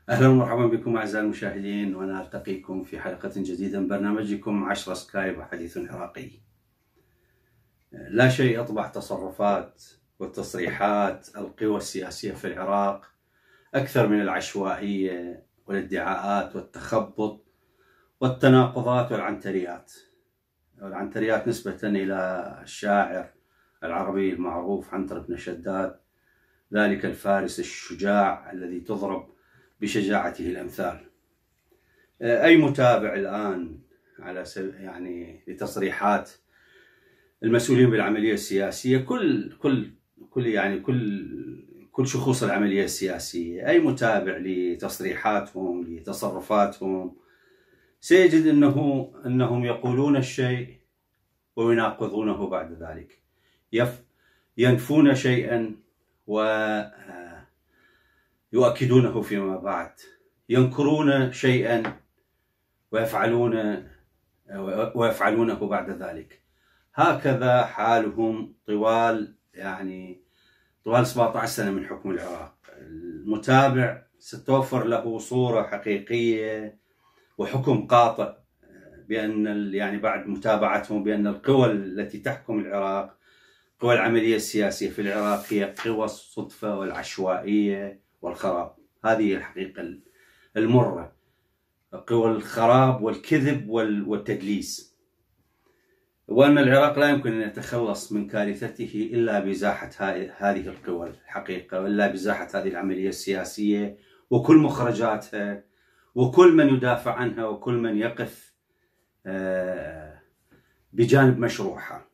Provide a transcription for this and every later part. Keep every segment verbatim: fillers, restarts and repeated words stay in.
أهلا ومرحبا بكم أعزائي المشاهدين، وأنا ألتقيكم في حلقة جديدة من برنامجكم عشرة سكايب وحديث عراقي. لا شيء أطبع تصرفات وتصريحات القوى السياسية في العراق أكثر من العشوائية والادعاءات والتخبط والتناقضات والعنتريات والعنتريات نسبة إلى الشاعر العربي المعروف عنتر بن شداد، ذلك الفارس الشجاع الذي تضرب بشجاعته الأمثال. أي متابع الآن على يعني لتصريحات المسؤولين بالعملية السياسية، كل كل كل يعني كل كل شخوص العملية السياسية، أي متابع لتصريحاتهم لتصرفاتهم سيجد أنه أنهم يقولون الشيء ويناقضونه بعد ذلك، يف ينفون شيئا ويؤكدونه فيما بعد، ينكرون شيئا ويفعلون ويفعلونه بعد ذلك. هكذا حالهم طوال يعني طوال سبعة عشر سنة من حكم العراق. المتابع ستوفر له صورة حقيقية وحكم قاطع بأن يعني بعد متابعتهم بأن القوى التي تحكم العراق، قوى العملية السياسية في العراق، هي قوى الصدفة والعشوائية والخراب. هذه الحقيقة المرة، قوى الخراب والكذب والتدليس، وأن العراق لا يمكن أن يتخلص من كارثته إلا بإزاحة هذه القوى الحقيقة، وإلا بإزاحة هذه العملية السياسية وكل مخرجاتها وكل من يدافع عنها وكل من يقف بجانب مشروعها.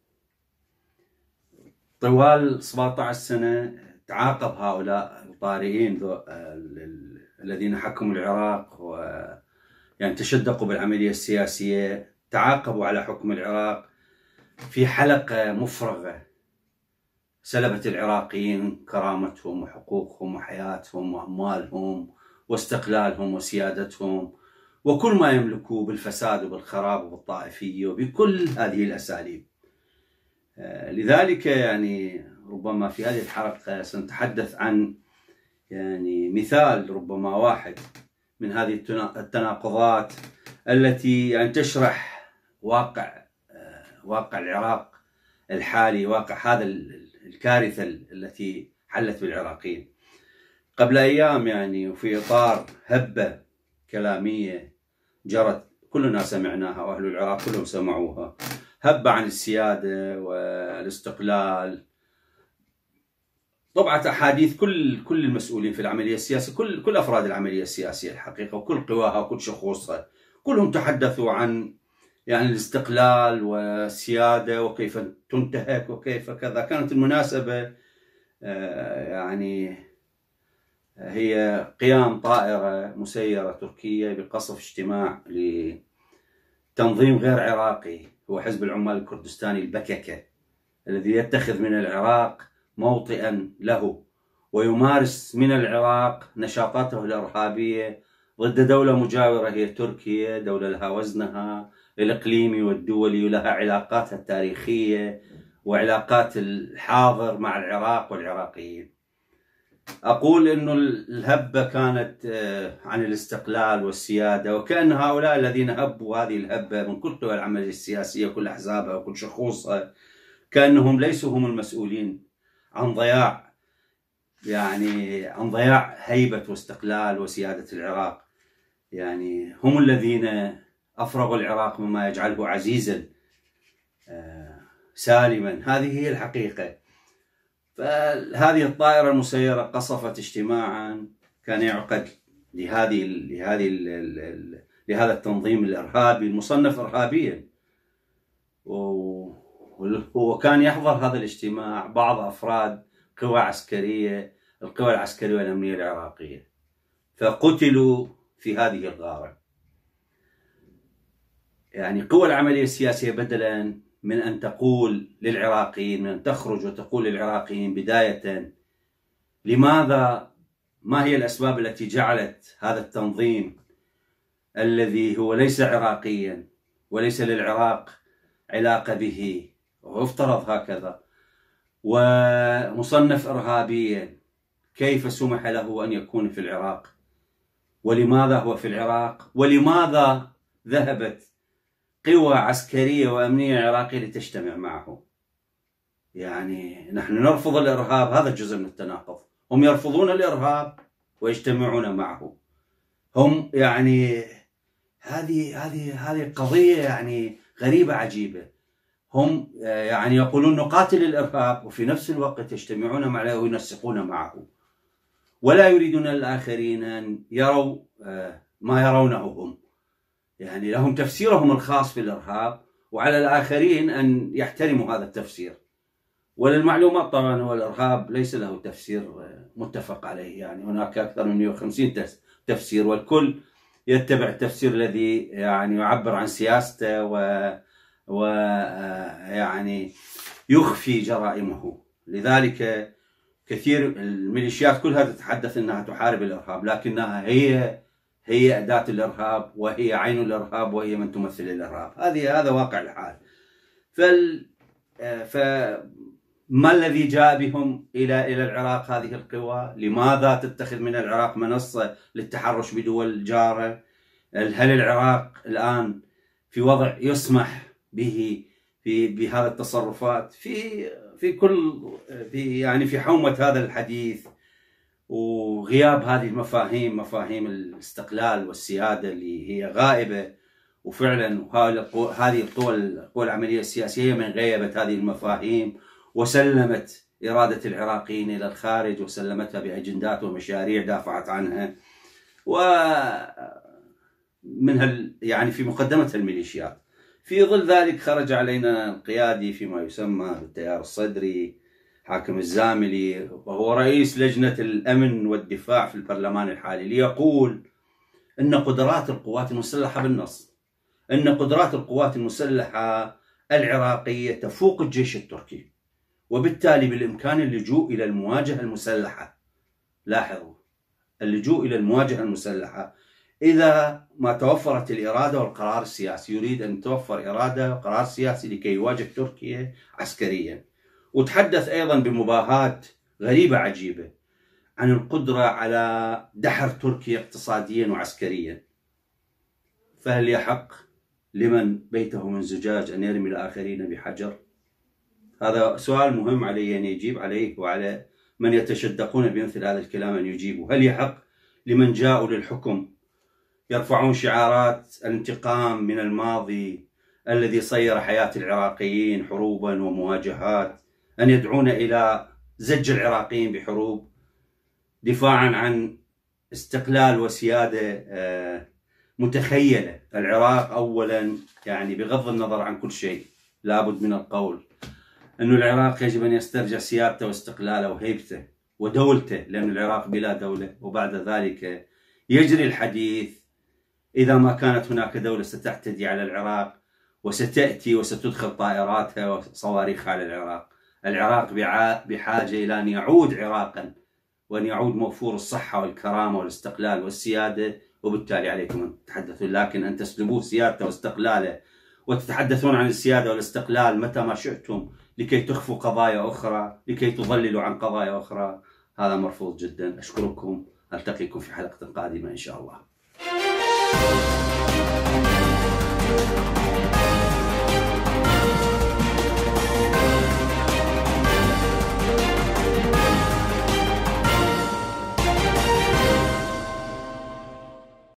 طوال سبعة عشر سنة تعاقب هؤلاء الطارئين الذين حكموا العراق و يعني تشدقوا بالعملية السياسية، تعاقبوا على حكم العراق في حلقة مفرغة سلبت العراقيين كرامتهم وحقوقهم وحياتهم وأموالهم واستقلالهم وسيادتهم وكل ما يملكوه بالفساد وبالخراب وبالطائفية وبكل هذه الأساليب. لذلك يعني ربما في هذه الحلقة سنتحدث عن يعني مثال ربما واحد من هذه التناقضات التي يعني تشرح واقع واقع العراق الحالي، واقع هذا الكارثة التي حلت بالعراقيين. قبل أيام يعني وفي إطار هبة كلامية جرت كلنا سمعناها وأهل العراق كلهم سمعوها، هبة عن السيادة والاستقلال، طبعت أحاديث كل كل المسؤولين في العملية السياسية، كل كل أفراد العملية السياسية الحقيقة وكل قواها وكل شخوصها، كلهم تحدثوا عن يعني الاستقلال والسيادة وكيف تنتهك وكيف كذا. كانت المناسبة يعني هي قيام طائرة مسيرة تركية بقصف اجتماع لتنظيم غير عراقي هو حزب العمال الكردستاني البككة، الذي يتخذ من العراق موطئا له ويمارس من العراق نشاطاته الإرهابية ضد دولة مجاورة هي تركيا، دولة لها وزنها الإقليمي والدولي ولها علاقاتها التاريخية وعلاقات الحاضر مع العراق والعراقيين. أقول إنه الهبة كانت عن الاستقلال والسيادة، وكأن هؤلاء الذين هبوا هذه الهبة من كل قوى العملية السياسية وكل أحزابها وكل شخوصها كأنهم ليسوا هم المسؤولين عن ضياع يعني عن ضياع هيبة واستقلال وسيادة العراق. يعني هم الذين أفرغوا العراق مما يجعله عزيزا سالما. هذه هي الحقيقة. فهذه الطائرة المسيرة قصفت اجتماعا كان يعقد لهذه لهذه لهذا التنظيم الإرهابي المصنف إرهابيا، وكان يحضر هذا الاجتماع بعض أفراد قوى عسكرية القوى العسكرية والأمنية العراقية، فقتلوا في هذه الغارة. يعني قوى العملية السياسية بدلا من أن تقول للعراقيين، من أن تخرج وتقول للعراقيين بداية لماذا، ما هي الأسباب التي جعلت هذا التنظيم الذي هو ليس عراقيا وليس للعراق علاقة به ويفترض هكذا ومصنف إرهابيا، كيف سمح له أن يكون في العراق؟ ولماذا هو في العراق؟ ولماذا ذهبت قوى عسكرية وأمنية عراقية لتجتمع معه؟ يعني نحن نرفض الإرهاب، هذا جزء من التناقض. هم يرفضون الإرهاب ويجتمعون معه. هم يعني هذه هذه هذه قضية يعني غريبة عجيبة. هم يعني يقولون نقاتل الإرهاب وفي نفس الوقت يجتمعون معه وينسقون معه، ولا يريدون الآخرين أن يروا ما يرونه هم. يعني لهم تفسيرهم الخاص في الإرهاب، وعلى الآخرين أن يحترموا هذا التفسير. وللمعلومات طبعا هو الإرهاب ليس له تفسير متفق عليه، يعني هناك أكثر من مئة وخمسين تفسير، والكل يتبع التفسير الذي يعني يعبر عن سياسته و ويعني يخفي جرائمه. لذلك كثير الميليشيات كلها تتحدث أنها تحارب الإرهاب، لكنها هي هي أداة الإرهاب، وهي عين الإرهاب، وهي من تمثل الإرهاب. هذه هذا واقع الحال. فال فما الذي جاء بهم إلى إلى العراق هذه القوى؟ لماذا تتخذ من العراق منصة للتحرش بدول جارة؟ هل العراق الآن في وضع يسمح به في بهذه التصرفات في في كل في يعني في حومة هذا الحديث وغياب هذه المفاهيم، مفاهيم الاستقلال والسيادة اللي هي غائبة؟ وفعلا هذه القوى القوى العملية السياسية من غيبت هذه المفاهيم وسلمت إرادة العراقيين إلى الخارج، وسلمتها بأجندات ومشاريع دافعت عنها، ومنها يعني في مقدمتها الميليشيات. في ظل ذلك خرج علينا القيادي فيما يسمى بالتيار الصدري حاكم الزاملي، وهو رئيس لجنة الأمن والدفاع في البرلمان الحالي، ليقول أن قدرات القوات المسلحة بالنص أن قدرات القوات المسلحة العراقية تفوق الجيش التركي، وبالتالي بالإمكان اللجوء إلى المواجهة المسلحة. لاحظوا، اللجوء إلى المواجهة المسلحة إذا ما توفرت الإرادة والقرار السياسي. يريد أن توفر إرادة وقرار سياسي لكي يواجه تركيا عسكريا. وتحدث أيضا بمباهات غريبة عجيبة عن القدرة على دحر تركيا اقتصاديا وعسكريا. فهل يحق لمن بيته من زجاج أن يرمي الآخرين بحجر؟ هذا سؤال مهم علي أن يجيب عليه، وعلى من يتشدقون بمثل هذا الكلام أن يجيبوا. هل يحق لمن جاءوا للحكم يرفعون شعارات الانتقام من الماضي الذي صير حياة العراقيين حروبا ومواجهات أن يدعون إلى زج العراقيين بحروب دفاعا عن استقلال وسيادة متخيلة؟ العراق أولا، يعني بغض النظر عن كل شيء، لابد من القول أن العراق يجب أن يسترجع سيادته واستقلاله وهيبته ودولته، لأن العراق بلا دولة. وبعد ذلك يجري الحديث إذا ما كانت هناك دولة ستعتدي على العراق وستأتي وستدخل طائراتها وصواريخها على العراق. العراق بحاجة إلى أن يعود عراقا، وأن يعود موفور الصحة والكرامة والاستقلال والسيادة، وبالتالي عليكم أن تتحدثون. لكن أن تسلبوه سيادته واستقلاله وتتحدثون عن السيادة والاستقلال متى ما شئتم لكي تخفوا قضايا أخرى، لكي تضللوا عن قضايا أخرى، هذا مرفوض جدا. أشكركم، ألتقيكم في حلقة قادمة إن شاء الله.